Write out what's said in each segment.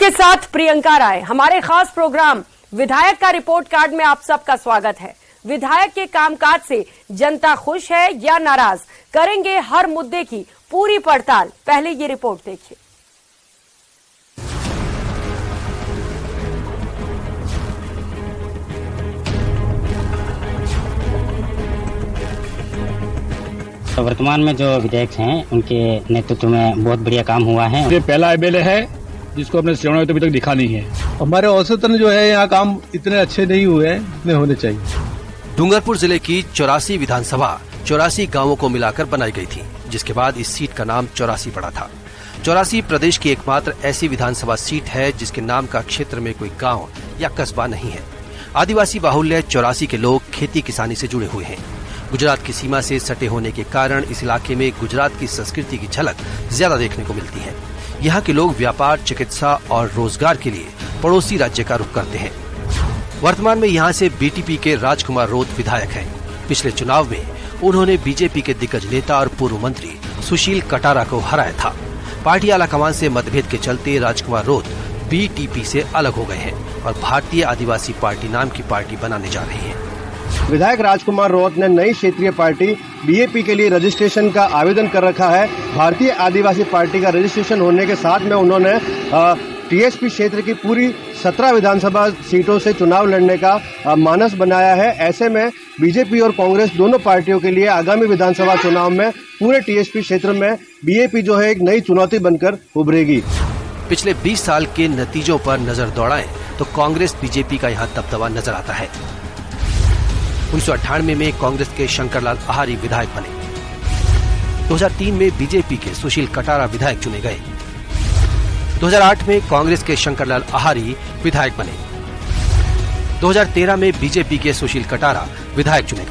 आपके साथ प्रियंका राय। हमारे खास प्रोग्राम विधायक का रिपोर्ट कार्ड में आप सबका स्वागत है। विधायक के कामकाज से जनता खुश है या नाराज, करेंगे हर मुद्दे की पूरी पड़ताल। पहले ये रिपोर्ट देखिए। वर्तमान में जो विधायक हैं उनके नेतृत्व में बहुत बढ़िया काम हुआ है। ये पहला एमएलए है जिसको अपने श्रवण में तो अभी तक दिखा नहीं है। हमारे औसतन जो है यहाँ काम इतने अच्छे नहीं हुए हैं जितने होने चाहिए। डूंगरपुर जिले की 84 विधानसभा 84 गांवों को मिलाकर बनाई गई थी, जिसके बाद इस सीट का नाम 84 पड़ा था। 84 प्रदेश की एकमात्र ऐसी विधानसभा सीट है जिसके नाम का क्षेत्र में कोई गांव या कस्बा नहीं है। आदिवासी बाहुल्य 84 के लोग खेती किसानी से जुड़े हुए हैं। गुजरात की सीमा से सटे होने के कारण इस इलाके में गुजरात की संस्कृति की झलक ज्यादा देखने को मिलती है। यहाँ के लोग व्यापार, चिकित्सा और रोजगार के लिए पड़ोसी राज्य का रुख करते हैं। वर्तमान में यहाँ से बीटीपी के राजकुमार रोत विधायक हैं। पिछले चुनाव में उन्होंने बीजेपी के दिग्गज नेता और पूर्व मंत्री सुशील कटारा को हराया था। पार्टी आलाकमान से मतभेद के चलते राजकुमार रोत बीटीपी से अलग हो गए हैं और भारतीय आदिवासी पार्टी नाम की पार्टी बनाने जा रहे हैं। विधायक राजकुमार रोत ने नई क्षेत्रीय पार्टी बीएपी के लिए रजिस्ट्रेशन का आवेदन कर रखा है। भारतीय आदिवासी पार्टी का रजिस्ट्रेशन होने के साथ में उन्होंने टीएसपी क्षेत्र की पूरी 17 विधानसभा सीटों से चुनाव लड़ने का मानस बनाया है। ऐसे में बीजेपी और कांग्रेस दोनों पार्टियों के लिए आगामी विधानसभा चुनाव में पूरे टीएसपी क्षेत्र में बीएपी जो है एक नई चुनौती बनकर उभरेगी। पिछले 20 साल के नतीजों पर नजर दौड़ाएं तो कांग्रेस बीजेपी का यहाँ दबदबा नजर आता है। 1998 में कांग्रेस के शंकरलाल आहारी विधायक बने। 2003 में बीजेपी के सुशील कटारा विधायक चुने गए। 2008 में कांग्रेस के शंकरलाल आहारी विधायक बने। 2013 में बीजेपी के सुशील कटारा विधायक चुने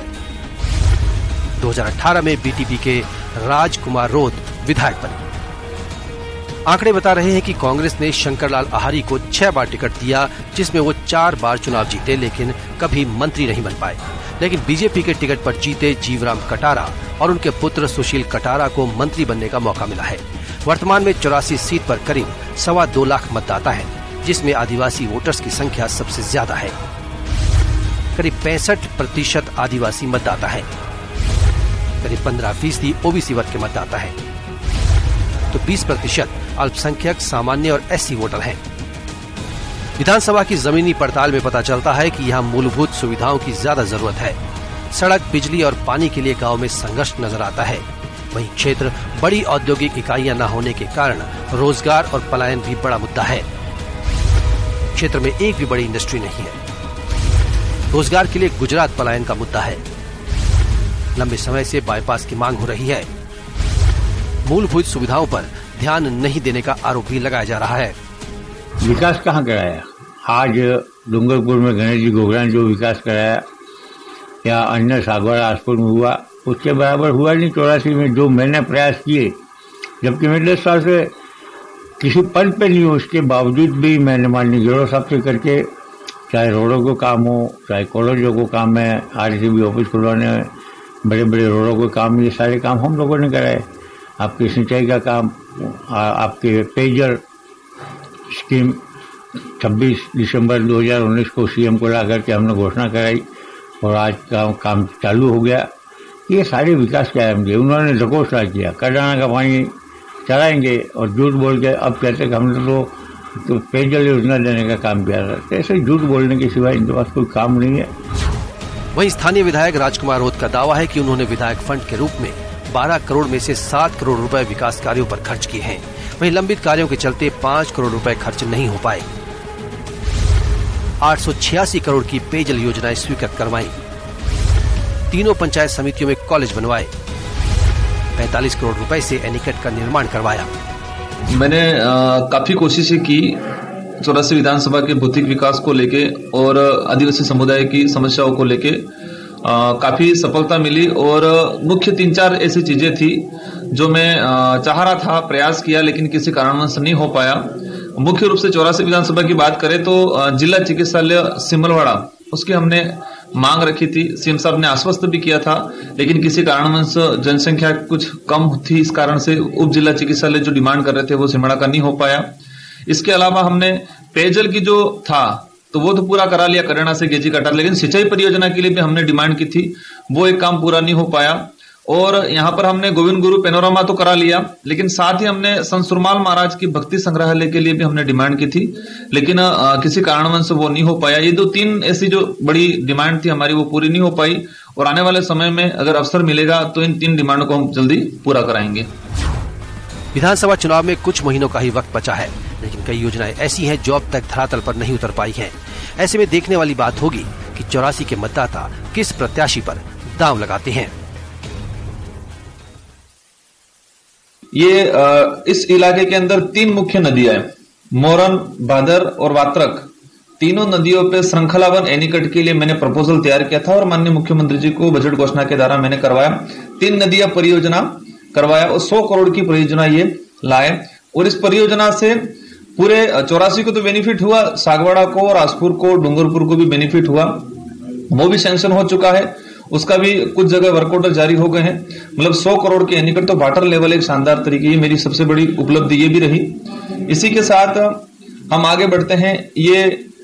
गए। 2018 में बीटीपी के राजकुमार रोत विधायक बने। आंकड़े बता रहे हैं कि कांग्रेस ने शंकरलाल आहारी को 6 बार टिकट दिया, जिसमें वो 4 बार चुनाव जीते लेकिन कभी मंत्री नहीं बन पाए। लेकिन बीजेपी के टिकट पर जीते जीवराम कटारा और उनके पुत्र सुशील कटारा को मंत्री बनने का मौका मिला है। वर्तमान में 84 सीट पर करीब 2.25 लाख मतदाता है, जिसमें आदिवासी वोटर्स की संख्या सबसे ज्यादा है। करीब 65% आदिवासी मतदाता है। करीब 15% ओबीसी वर्ग के मतदाता है, तो 20% अल्पसंख्यक, सामान्य और एससी वोटर हैं। विधानसभा की जमीनी पड़ताल में पता चलता है कि यहाँ मूलभूत सुविधाओं की ज्यादा जरूरत है। सड़क, बिजली और पानी के लिए गांव में संघर्ष नजर आता है। वहीं क्षेत्र बड़ी औद्योगिक इकाइयां न होने के कारण रोजगार और पलायन भी बड़ा मुद्दा है। क्षेत्र में एक भी बड़ी इंडस्ट्री नहीं है। रोजगार के लिए गुजरात पलायन का मुद्दा है। लंबे समय से बाईपास की मांग हो रही है। मूलभूत सुविधाओं पर ध्यान नहीं देने का आरोप भी लगाया जा रहा है। विकास कहाँ कराया? आज डूंगरपुर में गणेश जी गोगरा ने जो विकास कराया या अन्य सागवाड़ा आसपुर में हुआ, उसके बराबर हुआ नहीं। 84 में जो मैंने प्रयास किए, जबकि मैं 10 साल से किसी पद पे नहीं हूँ, उसके बावजूद भी मैंने माननीय गिरोह साहब से करके, चाहे रोडों को काम हो, चाहे कॉलेजों को काम है, आरसीबी ऑफिस खुलवाने, बड़े बड़े रोडों को काम, ये सारे काम हम लोगों ने कराए। आपकी सिंचाई का काम, आपके पेयजल स्कीम 26 दिसंबर 2019 को सीएम को ला करके हमने घोषणा कराई और आज काम चालू हो गया। ये सारे विकास के आयाम थे। उन्होंने ढकोसला किया, कटाना का पानी चलाएंगे और झूठ बोल के अब कहते कि हमने तो पेयजल योजना देने का काम किया था। ऐसे झूठ बोलने के सिवाय इनके पास कोई काम नहीं है। वहीं स्थानीय विधायक राजकुमार रोत का दावा है कि उन्होंने विधायक फंड के रूप में 12 करोड़ में से 7 करोड़ रुपए विकास कार्यों पर खर्च किए हैं। वहीं लंबित कार्यों के चलते 5 करोड़ रुपए खर्च नहीं हो पाए। 886 करोड़ की पेयजल योजनाएं स्वीकृत करवाई। तीनों पंचायत समितियों में कॉलेज बनवाए। 45 करोड़ रुपए से एनीकट का निर्माण करवाया। मैंने काफी कोशिशें की 84 विधानसभा के भौतिक विकास को लेके और आदिवासी समुदाय की समस्याओं को लेके काफी सफलता मिली और मुख्य 3-4 ऐसी चीजें थी जो मैं चाह रहा था, प्रयास किया, लेकिन किसी कारणवश नहीं हो पाया। मुख्य रूप से 84 विधानसभा की बात करें तो जिला चिकित्सालय सिमलवाड़ा, उसकी हमने मांग रखी थी। सीएम साहब ने आश्वस्त भी किया था, लेकिन किसी कारणवश जनसंख्या कुछ कम थी, इस कारण से उप जिला चिकित्सालय जो डिमांड कर रहे थे वो सिमड़ा का नहीं हो पाया। इसके अलावा हमने पेयजल की जो था तो वो तो पूरा करा लिया करेणा से गेजी कटार, लेकिन सिंचाई परियोजना के लिए भी हमने डिमांड की थी, वो एक काम पूरा नहीं हो पाया। और यहाँ पर हमने गोविंद गुरु पैनोरामा तो करा लिया, लेकिन साथ ही हमने संत सुरमाल महाराज की भक्ति संग्रहालय के लिए भी हमने डिमांड की थी, लेकिन किसी कारणवश से वो नहीं हो पाया। ये 2-3 ऐसी जो बड़ी डिमांड थी हमारी वो पूरी नहीं हो पाई, और आने वाले समय में अगर अवसर मिलेगा तो इन 3 डिमांडों को हम जल्दी पूरा कराएंगे। विधानसभा चुनाव में कुछ महीनों का ही वक्त बचा है, लेकिन कई योजनाएं ऐसी हैं जो अब तक धरातल पर नहीं उतर पाई हैं। ऐसे में देखने वाली बात होगी कि 84 के मतदाता किस प्रत्याशी पर दांव लगाते हैं। ये इस इलाके के अंदर 3 मुख्य नदियां हैं, मोरन, भादर और वात्रक। तीनों नदियों पे श्रृंखलाबंद एनीकट के लिए मैंने प्रपोजल तैयार किया था और माननीय मुख्यमंत्री जी को बजट घोषणा के दौरान मैंने करवाया। 3 नदियां परियोजना करवाया और 100 करोड़ की परियोजना ये लाए, और इस परियोजना से पूरे 84 को तो बेनिफिट हुआ, सागवाड़ा को, राजपुर को, डूंगरपुर को भी बेनिफिट हुआ, वो भी सैंक्शन हो चुका है। उसका भी कुछ जगह वर्क ऑर्डर जारी हो गए हैं। मतलब 100 करोड़ के एनीकट तो वाटर लेवल एक शानदार तरीके, ये मेरी सबसे बड़ी उपलब्धि ये भी रही। इसी के साथ हम आगे बढ़ते हैं। ये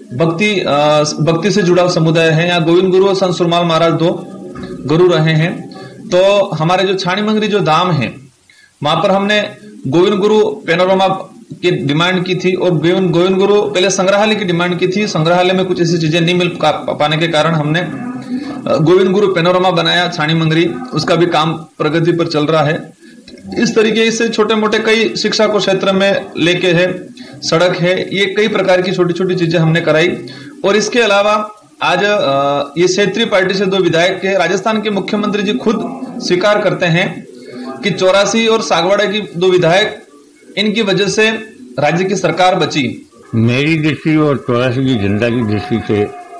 भक्ति से जुड़ा समुदाय है। यहाँ गोविंद गुरु और संत सुरमाल महाराज 2 गुरु रहे हैं। तो हमारे जो छाणी मंगरी जो धाम है वहां पर हमने गोविंद गुरु पैनोरामा की डिमांड की थी, और गोविंद गुरु पहले संग्रहालय की डिमांड की थी। संग्रहालय में कुछ ऐसी चीजें नहीं मिल पाने के कारण हमने गोविंद गुरु पैनोरामा बनाया छाणी मंगरी, उसका भी काम प्रगति पर चल रहा है। इस तरीके से छोटे मोटे कई शिक्षा को क्षेत्र में लेके है, सड़क है, ये कई प्रकार की छोटी छोटी चीजें हमने कराई। और इसके अलावा आज ये क्षेत्रीय पार्टी से 2 विधायक के राजस्थान के मुख्यमंत्री जी खुद स्वीकार करते हैं कि 84 और सागवाड़ा की 2 विधायक, इनकी वजह से राज्य की सरकार बची। मेरी दृष्टि और 84 की जनता की दृष्टि से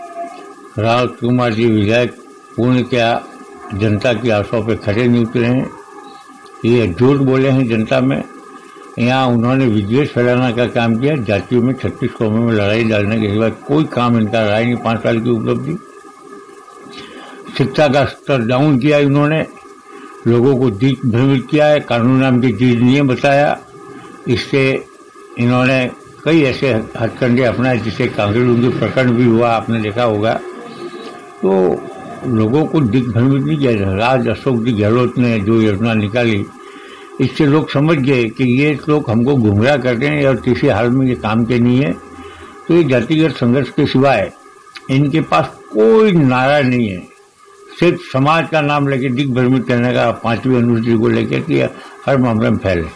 रावत कुमार जी विधायक पूर्ण क्या जनता की आशाओं पे खड़े नहीं उतरे हैं। ये झूठ बोले हैं जनता में। यहाँ उन्होंने विद्वेष फैलाने का काम किया। जातियों में 36 कौमों में लड़ाई डालने के सिवा कोई काम इनका रहा नहीं। 5 साल की उपलब्धि, शिक्षा का स्तर डाउन किया इन्होंने, लोगों को भ्रमित किया है, कानून नाम की चीज नहीं बताया। इससे इन्होंने कई ऐसे हथकंडे अपनाए जिससे कांग्रेस प्रकरण भी हुआ, आपने देखा होगा। तो लोगों को दिग्भ्रमित नहीं किया। राज अशोक जी गहलोत ने जो योजना निकाली, इससे लोग समझ गए कि ये लोग हमको गुमराह करते हैं और किसी हाल में ये काम के नहीं है। तो ये जातिगत संघर्ष के सिवाय इनके पास कोई नारा नहीं है। सिर्फ समाज का नाम लेके दिग्भ्रमित करने का 5वीं अनुसूची को लेकर कि हर मामले में फैले।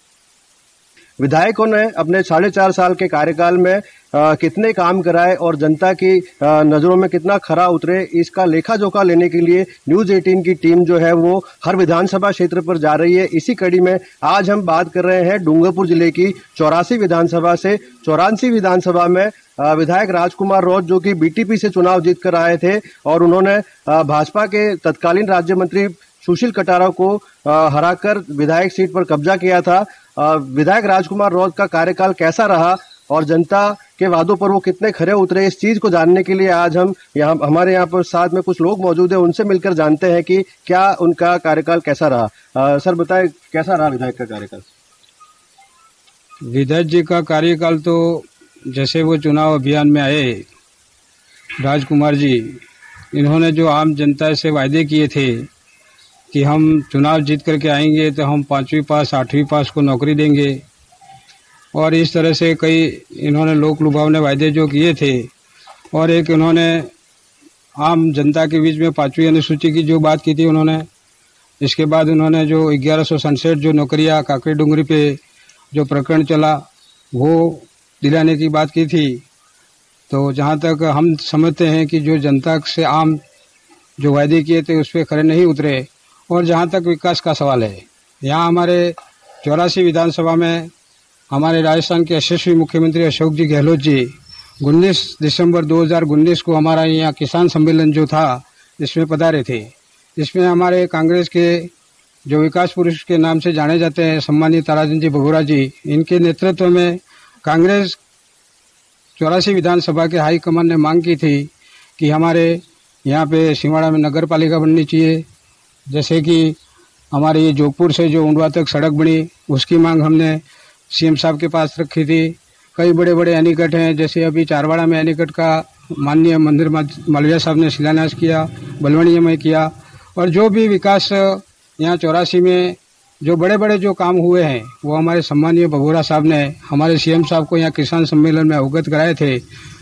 विधायकों ने अपने 4.5 साल के कार्यकाल में कितने काम कराए और जनता की नजरों में कितना खरा उतरे, इसका लेखा जोखा लेने के लिए न्यूज 18 की टीम जो है वो हर विधानसभा क्षेत्र पर जा रही है। इसी कड़ी में आज हम बात कर रहे हैं डूंगरपुर जिले की 84 विधानसभा से। 84 विधानसभा में विधायक राजकुमार रौत जो कि बीटीपी से चुनाव जीत कर आए थे और उन्होंने भाजपा के तत्कालीन राज्य मंत्री सुशील कटारा को हराकर विधायक सीट पर कब्जा किया था। विधायक राजकुमार रौत का कार्यकाल कैसा रहा और जनता के वादों पर वो कितने खरे उतरे, इस चीज को जानने के लिए आज हम हमारे यहाँ पर साथ में कुछ लोग मौजूद हैं, उनसे मिलकर जानते हैं कि क्या उनका कार्यकाल कैसा रहा। सर बताएं, कैसा रहा विधायक का कार्यकाल? विधायक जी का कार्यकाल तो जैसे वो चुनाव अभियान में आए राजकुमार जी, इन्होंने जो आम जनता से वायदे किए थे कि हम चुनाव जीत करके आएंगे तो हम 5वीं पास 8वीं पास को नौकरी देंगे, और इस तरह से कई इन्होंने लोक लुभावने वायदे जो किए थे। और एक इन्होंने आम जनता के बीच में 5वीं अनुसूची की जो बात की थी उन्होंने, इसके बाद उन्होंने जो 1167 जो नौकरियां काकड़ी डूंगरी पे जो प्रकरण चला वो दिलाने की बात की थी। तो जहां तक हम समझते हैं कि जो जनता से आम जो वायदे किए थे उस पर खरे नहीं उतरे। और जहां तक विकास का सवाल है, यहाँ हमारे 84 विधानसभा में हमारे राजस्थान के यशस्वी मुख्यमंत्री अशोक जी गहलोत जी 19 दिसंबर 2019 को हमारा यहाँ किसान सम्मेलन जो था इसमें पधारे थे। इसमें हमारे कांग्रेस के जो विकास पुरुष के नाम से जाने जाते हैं सम्मानित ताराचंद जी भगोरा जी, इनके नेतृत्व में कांग्रेस 84 विधानसभा के हाईकमान ने मांग की थी कि हमारे यहाँ पे सिंवाड़ा में नगर पालिका बननी चाहिए। जैसे कि हमारे ये जोधपुर से जो उंडवा तक सड़क बनी, उसकी मांग हमने सीएम साहब के पास रखी थी। कई बड़े बड़े एनीकट हैं, जैसे अभी चारवाड़ा में एनीकट का माननीय मंदिर मालविया साहब ने शिलान्यास किया, बलवनिया में किया, और जो भी विकास यहाँ 84 में जो बड़े बड़े जो काम हुए हैं वो हमारे सम्मानीय बघोरा साहब ने हमारे सीएम साहब को यहाँ किसान सम्मेलन में अवगत कराए थे।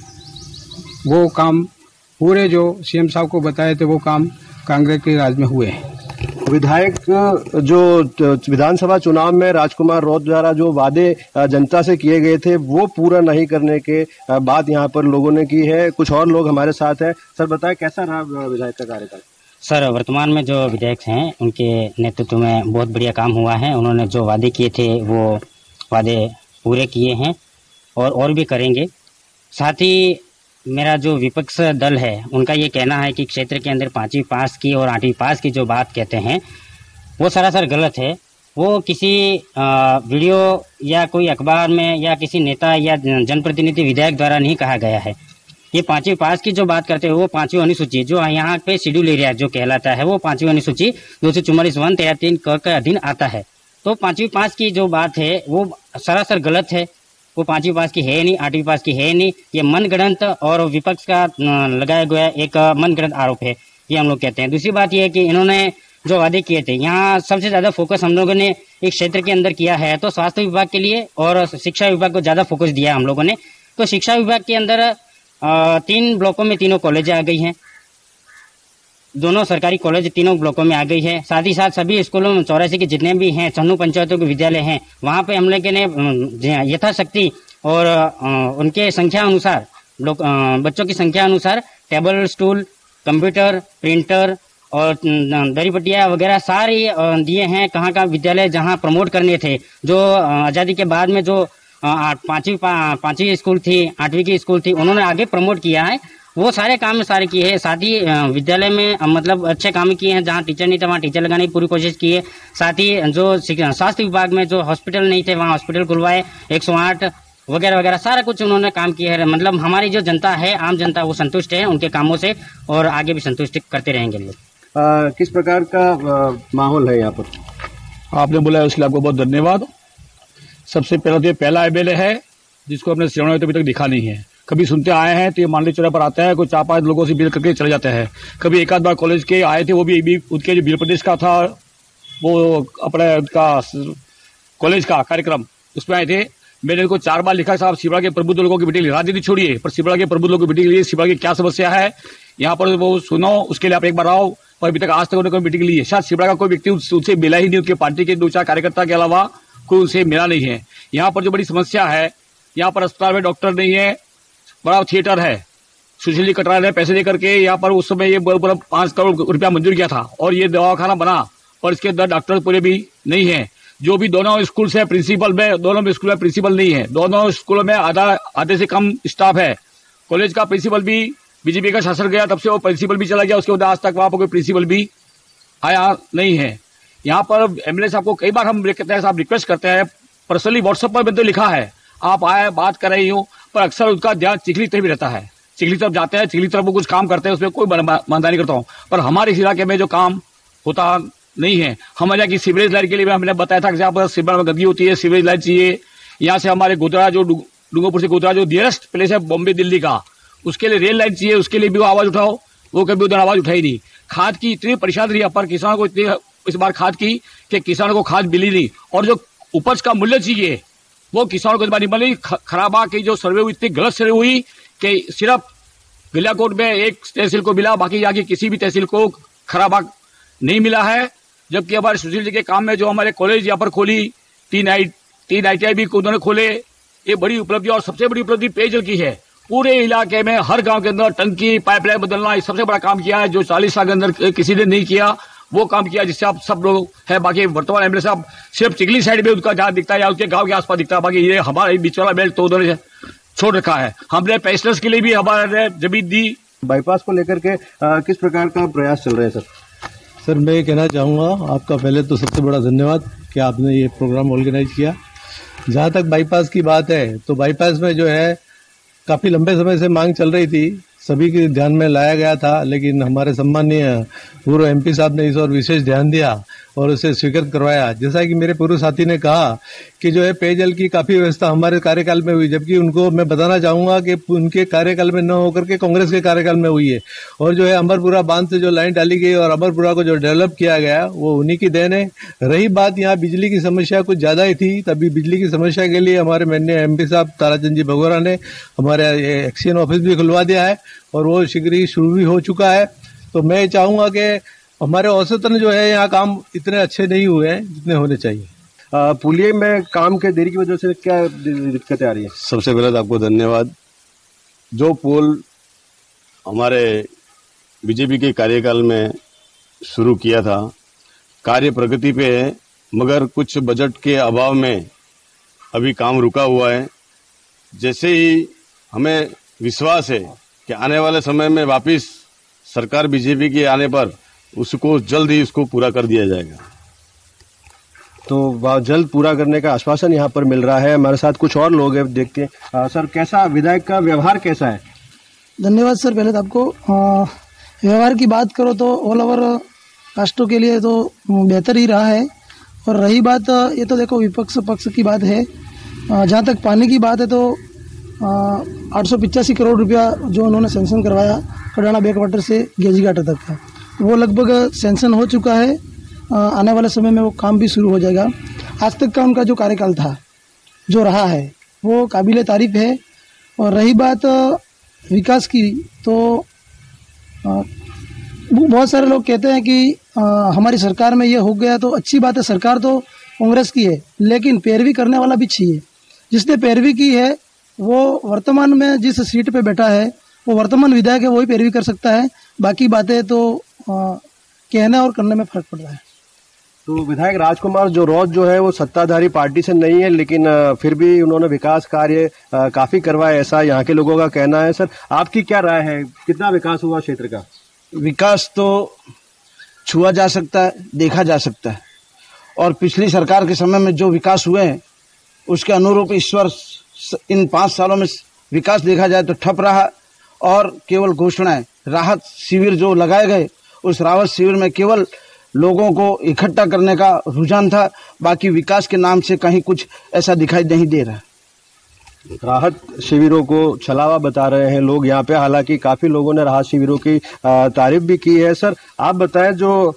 वो काम पूरे जो सीएम साहब को बताए थे वो काम कांग्रेस के राज में हुए हैं। विधायक जो विधानसभा चुनाव में राजकुमार रौत द्वारा जो वादे जनता से किए गए थे वो पूरा नहीं करने के बात यहाँ पर लोगों ने की है। कुछ और लोग हमारे साथ हैं। सर बताएं कैसा रहा विधायक का कार्यकाल? सर वर्तमान में जो विधायक हैं उनके नेतृत्व में बहुत बढ़िया काम हुआ है। उन्होंने जो वादे किए थे वो वादे पूरे किए हैं और भी करेंगे। साथ ही मेरा जो विपक्ष दल है उनका ये कहना है कि क्षेत्र के अंदर 5वीं पास की और 8वीं पास की जो बात कहते हैं वो सरासर गलत है। वो किसी वीडियो या कोई अखबार में या किसी नेता या जनप्रतिनिधि विधायक द्वारा नहीं कहा गया है। ये 5वीं पास की जो बात करते हैं वो 5वीं अनुसूची जो यहाँ पे शेड्यूल एरिया जो कहलाता है वो 5वीं अनुसूची 244(1) 3 क के अधीन आता है। तो 5वीं पास की जो बात है वो सरासर गलत है। वो 5वीं पास की है नहीं, 8वीं पास की है नहीं। ये मनगढ़ंत और विपक्ष का लगाया गया एक मनगढ़ंत आरोप है, ये हम लोग कहते हैं। दूसरी बात यह है कि इन्होंने जो वादे किए थे यहाँ सबसे ज्यादा फोकस हम लोगों ने एक क्षेत्र के अंदर किया है तो स्वास्थ्य विभाग के लिए और शिक्षा विभाग को ज्यादा फोकस दिया है हम लोगों ने। तो शिक्षा विभाग के अंदर 3 ब्लॉकों में 3 कॉलेज आ गई हैं, दोनों सरकारी कॉलेज 3 ब्लॉकों में आ गई है। साथ ही साथ सभी स्कूलों में 84 के जितने भी हैं समूह पंचायतों के विद्यालय हैं वहाँ पे हम लोगों ने यथाशक्ति और उनके संख्या अनुसार बच्चों की संख्या अनुसार टेबल, स्टूल, कंप्यूटर, प्रिंटर और दरी पटिया वगैरह सारे दिए हैं। कहाँ का विद्यालय जहाँ प्रमोट करने थे, जो आज़ादी के बाद में जो 5वीं स्कूल थी, 8वीं की स्कूल थी, उन्होंने आगे प्रमोट किया है। वो सारे काम सारे किए हैं। साथ ही विद्यालय में मतलब अच्छे काम किए हैं। जहाँ टीचर नहीं थे वहाँ टीचर लगाने की पूरी कोशिश की है। साथ ही जो स्वास्थ्य विभाग में जो हॉस्पिटल नहीं थे वहाँ हॉस्पिटल खुलवाए, 108 वगैरह वगैरह सारा कुछ उन्होंने काम किया है। मतलब हमारी जो जनता है, आम जनता, वो संतुष्ट है उनके कामों से और आगे भी संतुष्ट करते रहेंगे लोग। किस प्रकार का माहौल है यहाँ पर? आपने बोला है उसके लिए आपको बहुत धन्यवाद। सबसे पहला तो ये पहला एमएलए है जिसको अपने श्रवण में तो अभी तक दिखा नहीं है। कभी सुनते आए हैं तो ये मांडली चौराहे पर आता है, कोई 4-5 लोगों से बिल करके चले जाते हैं। कभी एक आध बार कॉलेज के आए थे, वो भी उनके जो बिल प्रदेश का था वो अपने उनका कॉलेज का कार्यक्रम उसमें आए थे। मैंने उनको 4 बार लिखा, साहब शिवड़ा के प्रबुद्ध लोगों की मीटिंग, राजनीति छोड़िए पर शिवड़ा के प्रबुद्ध लोगों की मीटिंग लिए, शिवड़ा की क्या समस्या है यहाँ पर वो सुनो, उसके लिए आप एक बार आओ। पर अभी तक आज तक उन्होंने कोई मीटिंग ली है? शायद शिवड़ा का कोई व्यक्ति उनसे मिला ही नहीं, उनके पार्टी के 2-4 कार्यकर्ता के अलावा कोई उनसे मिला नहीं है। यहाँ पर जो बड़ी समस्या है, यहाँ पर अस्पताल में डॉक्टर नहीं है, बड़ा थिएटर है। सुशील जी कटरा ने पैसे देकर के यहाँ पर उस समय ये 5 करोड़ रुपया मंजूर किया था और ये दवाखाना बना, पर इसके अंदर डॉक्टर पूरे भी नहीं है। जो भी दोनों स्कूल से प्रिंसिपल में, दोनों स्कूल में प्रिंसिपल नहीं है, दोनों स्कूलों में आधे से कम स्टाफ है। कॉलेज का प्रिंसिपल भी बीजेपी का शासन गया तब से वो प्रिंसिपल भी चला गया, उसके बाद आज तक वहां पर कोई प्रिंसिपल भी आया नहीं है। यहाँ पर एमएलए साहब को कई बार हम कहते हैं, साहब रिक्वेस्ट करते हैं, पर्सनली व्हाट्सएप पर मैंने लिखा है, आप आए बात कर रही हूँ, पर अक्सर उसका ध्यान चिखली तरफ भी रहता है। चिखली तरफ जाते हैं, चिखली तरफ वो कुछ काम करते हैं, उसमें कोई मानता नहीं करता हूँ, पर हमारे इलाके में जो काम होता नहीं है। हमारे यहाँ की सीवरेज लाइन के लिए हमने बताया था कि जहाँ पर शिवड़ा में गंदगी होती है, सीवरेज लाइन चाहिए। यहाँ से हमारे गोधरा जो डूंगरपुर से गोधरा जो नियरेस्ट प्लेस है बॉम्बे दिल्ली का, उसके लिए रेल लाइन चाहिए, उसके लिए भी वो आवाज उठाओ, वो कभी उधर आवाज उठाई नहीं। खाद की इतनी परेशानी रही पर किसानों को इतनी इस बार खाद की कि किसानों को खाद मिली नहीं, और जो उपज का मूल्य चाहिए वो किसानों को इस बार नहीं मिली। खराबा की जो सर्वे हुई इतनी गलत सर्वे हुई कि सिर्फ गलियाकोट में एक तहसील को मिला, बाकी यहाँ की किसी भी तहसील को खराबा नहीं मिला है। जबकि हमारे सुशील जी के काम में जो हमारे कॉलेज यहाँ पर खोली, 3 ITI भी उन्होंने खोले, ये बड़ी उपलब्धि। और सबसे बड़ी उपलब्धि पेयजल की है। पूरे इलाके में हर गांव के अंदर टंकी पाइपलाइन बदलना, ये सबसे बड़ा काम किया है जो 40 साल के अंदर किसी ने नहीं किया, वो काम किया जिससे आप सब लोग है। बाकी वर्तमान एमएलए साहब सिर्फ चिखली साइड में उनका जहाँ दिखता है या उसके गांव के आसपास दिखता है, बाकी ये हमारे बीच वाला बेल्ट तो उन्होंने छोड़ रखा है। हमने पेंशनर्स के लिए भी हमारे जमीन दी। बाईपास को लेकर के किस प्रकार का प्रयास चल रहे हैं सर? मैं ये कहना चाहूँगा, आपका पहले तो सबसे बड़ा धन्यवाद कि आपने ये प्रोग्राम ऑर्गेनाइज किया। जहाँ तक बाईपास की बात है तो बाईपास में जो है काफ़ी लंबे समय से मांग चल रही थी। सभी के ध्यान में लाया गया था, लेकिन हमारे सम्मानीय पूर्व एमपी साहब ने इस और विशेष ध्यान दिया और उसे स्वीकृत करवाया। जैसा कि मेरे पूर्व साथी ने कहा कि जो है पेयजल की काफी व्यवस्था हमारे कार्यकाल में हुई, जबकि उनको मैं बताना चाहूंगा कि उनके कार्यकाल में न होकर के कांग्रेस के कार्यकाल में हुई है। और जो है अमरपुरा बांध से जो लाइन डाली गई और अमरपुरा को जो डेवलप किया गया वो उन्हीं की देन है। रही बात यहाँ बिजली की समस्या कुछ ज्यादा ही थी, तभी बिजली की समस्या के लिए हमारे माननीय एमपी साहब ताराचंद जी भगोरा ने हमारे एक्सचेंज ऑफिस भी खुलवा दिया है और वो शीघ्र ही शुरू भी हो चुका है। तो मैं चाहूंगा कि हमारे औसतन जो है यहाँ काम इतने अच्छे नहीं हुए हैं जितने होने चाहिए। पुलिये में काम के देरी की वजह से क्या दिक्कतें आ रही है? सबसे पहले तो आपको धन्यवाद। जो पुल हमारे बीजेपी के कार्यकाल में शुरू किया था, कार्य प्रगति पे है, मगर कुछ बजट के अभाव में अभी काम रुका हुआ है। जैसे ही हमें विश्वास है कि आने वाले समय में वापस सरकार बीजेपी की आने पर उसको जल्द ही उसको पूरा कर दिया जाएगा। तो जल्द पूरा करने का आश्वासन यहाँ पर मिल रहा है। हमारे साथ कुछ और लोग हैं, देखते हैं। सर, कैसा विधायक का व्यवहार कैसा है? धन्यवाद सर। पहले तो आपको व्यवहार की बात करो तो ऑल ओवर कास्टों के लिए तो बेहतर ही रहा है। और रही बात ये तो देखो विपक्ष पक्ष की बात है, जहाँ तक पानी की बात है तो 885 करोड़ रुपया जो उन्होंने सैंक्शन करवाया कडाना बैकवाटर से गेजीघाट तक का, वो लगभग सैंक्शन हो चुका है। आने वाले समय में वो काम भी शुरू हो जाएगा। आज तक का उनका जो कार्यकाल था, जो रहा है, वो काबिल तारीफ है। और रही बात विकास की तो बहुत सारे लोग कहते हैं कि हमारी सरकार में ये हो गया, तो अच्छी बात है। सरकार तो कांग्रेस की है, लेकिन पैरवी करने वाला भी चाहिए। जिसने पैरवी की है वो वर्तमान में जिस सीट पे बैठा है, वो वर्तमान विधायक है, वही पैरवी कर सकता है। बाकी बातें तो कहने और करने में फर्क पड़ रहा है। तो विधायक राजकुमार जो रौत जो है वो सत्ताधारी पार्टी से नहीं है, लेकिन फिर भी उन्होंने विकास कार्य काफी करवाए, ऐसा यहाँ के लोगों का कहना है। सर, आपकी क्या राय है, कितना विकास हुआ क्षेत्र का? विकास तो छुआ जा सकता है, देखा जा सकता है। और पिछली सरकार के समय में जो विकास हुए हैं उसके अनुरूप इस वर्ष इन 5 सालों में विकास देखा जाए तो ठप रहा। और केवल घोषणाएं, राहत शिविर जो लगाए गए, उस राहत शिविर में केवल लोगों को इकट्ठा करने का रुझान था। बाकी विकास के नाम से कहीं कुछ ऐसा दिखाई नहीं दे रहा। राहत शिविरों को छलावा बता रहे हैं लोग यहाँ पे। हालांकि काफी लोगों ने राहत शिविरों की तारीफ भी की है। सर, आप बताएं, जो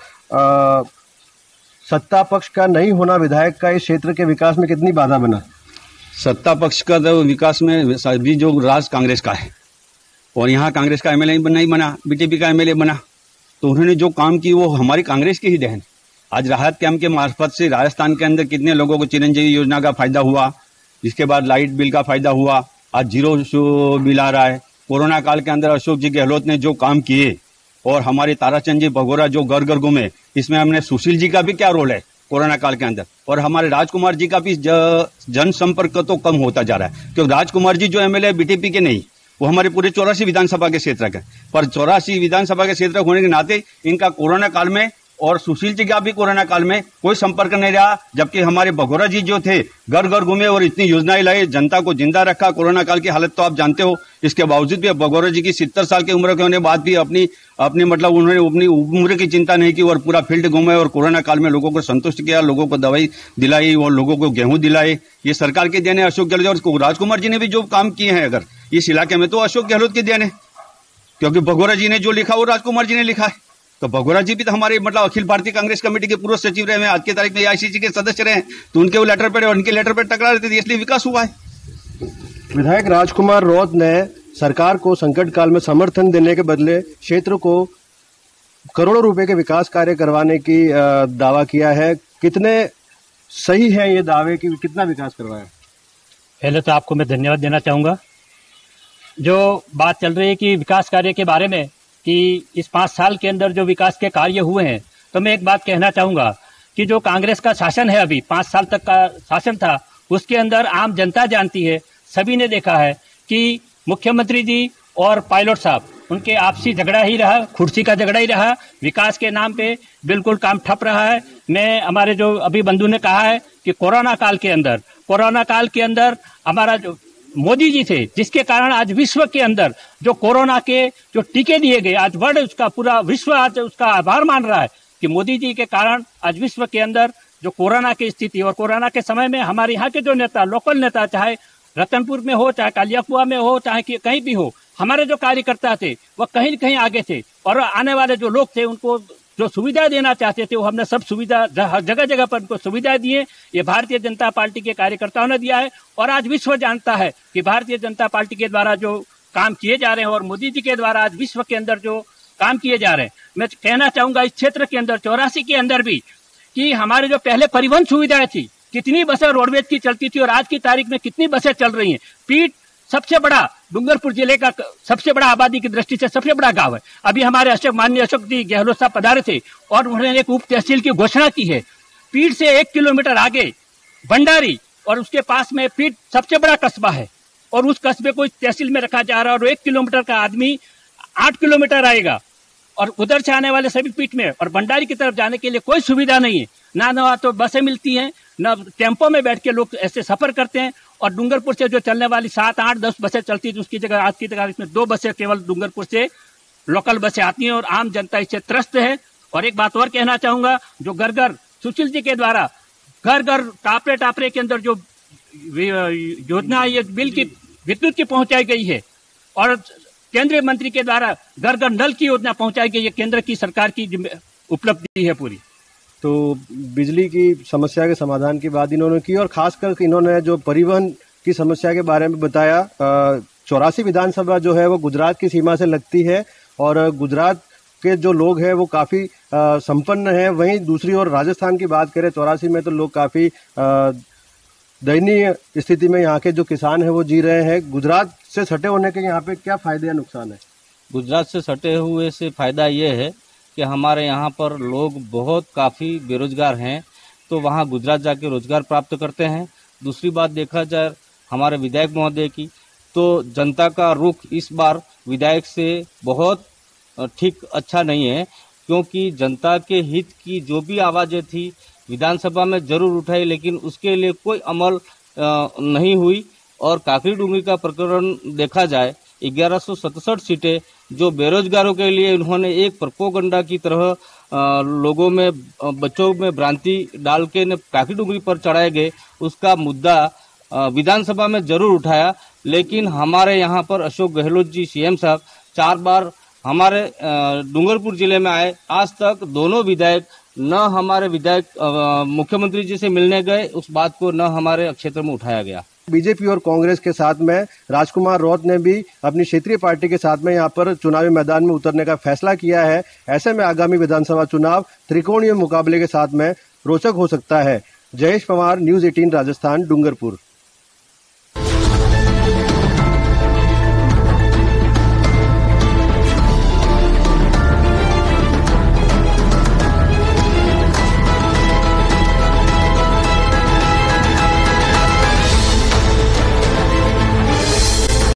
सत्ता पक्ष का नहीं होना विधायक का इस क्षेत्र के विकास में कितनी बाधा बना? सत्ता पक्ष का तो विकास में भी जो राज कांग्रेस का है, और यहाँ कांग्रेस का एमएलए नहीं बना, बीजेपी का एमएलए बना, तो उन्होंने जो काम की वो हमारी कांग्रेस की ही देन। आज राहत कैंप के मार्फत से राजस्थान के अंदर कितने लोगों को चिरंजीवी योजना का फायदा हुआ, जिसके बाद लाइट बिल का फायदा हुआ, आज 0 बिल आ रहा है। कोरोना काल के अंदर अशोक जी गहलोत ने जो काम किए, और हमारे ताराचंद जी भगोरा जो घर घर घूमे, इसमें हमने सुशील जी का भी क्या रोल है कोरोना काल के अंदर, और हमारे राजकुमार जी का भी जनसंपर्क तो कम होता जा रहा है। क्योंकि राजकुमार जी जो एमएलए बीटीपी के नहीं, वो हमारे पूरे 84 विधानसभा के क्षेत्र के, पर 84 विधानसभा के क्षेत्र होने के नाते इनका कोरोना काल में और सुशील जी का भी कोरोना काल में कोई संपर्क नहीं रहा। जबकि हमारे भगोरा जी जो थे घर घर घूमे और इतनी योजनाएं लाई, जनता को जिंदा रखा। कोरोना काल की हालत तो आप जानते हो। इसके बावजूद भी भगोरा जी की 70 साल की उम्र के होने बाद भी अपनी मतलब उन्होंने अपनी उम्र की चिंता नहीं की और पूरा फील्ड घूमे और कोरोना काल में लोगों को संतुष्ट किया, लोगों को दवाई दिलाई और लोगों को गेहूं दिलाए। ये सरकार के देन है अशोक गहलोत और राजकुमार जी ने भी जो काम किए हैं अगर इस इलाके में, तो अशोक गहलोत के देन है। क्योंकि भगोरा जी ने जो लिखा वो राजकुमार जी ने लिखा है। तो भगोरा जी भी तो हमारे मतलब अखिल भारतीय कांग्रेस कमेटी के पूर्व सचिव रहे हैं, आज की तारीख में आईसीसी के सदस्य रहे हैं, तो उनके वो लेटर पे और उनके लेटर पे टकरा रहे थे, इसलिए विकास हुआ है। विधायक राजकुमार रौत ने सरकार को संकट काल में समर्थन देने के बदले क्षेत्र को करोड़ों रुपए के विकास कार्य करवाने की दावा किया है। कितने सही है ये दावे कि कितना विकास करवाया? पहले तो आपको मैं धन्यवाद देना चाहूँगा। जो बात चल रही है कि विकास कार्य के बारे में कि इस 5 साल के अंदर जो विकास के कार्य हुए हैं, तो मैं एक बात कहना चाहूँगा कि जो कांग्रेस का शासन है, अभी 5 साल तक का शासन था, उसके अंदर आम जनता जानती है, सभी ने देखा है कि मुख्यमंत्री जी और पायलट साहब उनके आपसी झगड़ा ही रहा, कुर्सी का झगड़ा ही रहा। विकास के नाम पे बिल्कुल काम ठप रहा है। मैं हमारे जो अभी बंधु ने कहा है कि कोरोना काल के अंदर हमारा जो मोदी जी थे, जिसके कारण आज विश्व के अंदर जो कोरोना के जो टीके दिए गए, आज वर्ल्ड उसका पूरा विश्व आज उसका आभार मान रहा है कि मोदी जी के कारण आज विश्व के अंदर जो कोरोना की स्थिति, और कोरोना के समय में हमारे यहाँ के जो नेता, लोकल नेता, चाहे रतनपुर में हो, चाहे कालियाकुआ में हो, चाहे कहीं भी हो, हमारे जो कार्यकर्ता थे वह कहीं न कहीं आगे थे, और आने वाले जो लोग थे उनको जो सुविधा देना चाहते थे वो हमने सब सुविधा जगह जगह पर उनको सुविधाएं दिए। ये भारतीय जनता पार्टी के कार्यकर्ताओं ने दिया है, और आज विश्व जानता है कि भारतीय जनता पार्टी के द्वारा जो काम किए जा रहे हैं और मोदी जी के द्वारा आज विश्व के अंदर जो काम किए जा रहे हैं। मैं कहना चाहूंगा इस क्षेत्र के अंदर 84 के अंदर भी कि हमारे जो पहले परिवहन सुविधाएं थी, कितनी बसें रोडवेज की चलती थी और आज की तारीख में कितनी बसें चल रही हैं। पीठ सबसे बड़ा डूंगरपुर जिले का सबसे बड़ा आबादी की दृष्टि से सबसे बड़ा गांव है। अभी हमारे माननीय अशोक जी गहलोत साहब पधारे थे और उन्होंने एक उप तहसील की घोषणा की है। पीठ से 1 किलोमीटर आगे भंडारी और उसके पास में पीठ सबसे बड़ा कस्बा है, और उस कस्बे को इस तहसील में रखा जा रहा है, और 1 किलोमीटर का आदमी 8 किलोमीटर आएगा, और उधर से आने वाले सभी पीठ में और भंडारी की तरफ जाने के लिए कोई सुविधा नहीं है। ना तो बसें मिलती हैं, ना टेम्पो में बैठ के लोग ऐसे सफर करते हैं, और डूंगरपुर से जो चलने वाली 7, 8, 10 बसें चलती थी उसकी जगह आज की जगह इसमें 2 बसें केवल डूंगरपुर से लोकल बसें आती हैं, और आम जनता इससे त्रस्त है। और एक बात और कहना चाहूंगा, जो घर घर सुशील जी के द्वारा घर घर टापरे के अंदर जो योजना ये बिल की विद्युत की पहुंचाई गई है, और केंद्रीय मंत्री के द्वारा घर घर नल की योजना पहुंचाई गई है, केंद्र की सरकार की उपलब्धि है पूरी। तो बिजली की समस्या के समाधान की बात इन्होंने की, और खासकर इन्होंने जो परिवहन की समस्या के बारे में बताया। 84 विधानसभा जो है वो गुजरात की सीमा से लगती है, और गुजरात के जो लोग हैं वो काफ़ी संपन्न हैं। वहीं दूसरी ओर राजस्थान की बात करें, 84 में तो लोग काफ़ी दयनीय स्थिति में यहाँ के जो किसान हैं वो जी रहे हैं। गुजरात से सटे होने के यहाँ पे क्या फायदे या नुकसान है? गुजरात से सटे हुए से फायदा ये है कि हमारे यहाँ पर लोग बहुत काफ़ी बेरोजगार हैं, तो वहाँ गुजरात जाके रोजगार प्राप्त करते हैं। दूसरी बात देखा जाए हमारे विधायक महोदय की, तो जनता का रुख इस बार विधायक से बहुत ठीक अच्छा नहीं है, क्योंकि जनता के हित की जो भी आवाज़ें थी विधानसभा में जरूर उठाई, लेकिन उसके लिए कोई अमल नहीं हुई। और काकरी डूंगरी का प्रकरण देखा जाए, 1167 सीटें जो बेरोजगारों के लिए उन्होंने एक प्रोपोगंडा की तरह लोगों में, बच्चों में भ्रांति डाल के काकरी डूंगरी पर चढ़ाए गए, उसका मुद्दा विधानसभा में जरूर उठाया। लेकिन हमारे यहाँ पर अशोक गहलोत जी सीएम साहब 4 बार हमारे डूंगरपुर जिले में आए, आज तक दोनों विधायक न हमारे विधायक मुख्यमंत्री जी से मिलने गए, उस बात को न हमारे क्षेत्र में उठाया गया। बीजेपी और कांग्रेस के साथ में राजकुमार रौत ने भी अपनी क्षेत्रीय पार्टी के साथ में यहाँ पर चुनावी मैदान में उतरने का फैसला किया है। ऐसे में आगामी विधानसभा चुनाव त्रिकोणीय मुकाबले के साथ में रोचक हो सकता है। जयेश पवार, न्यूज़ 18 राजस्थान, डूंगरपुर।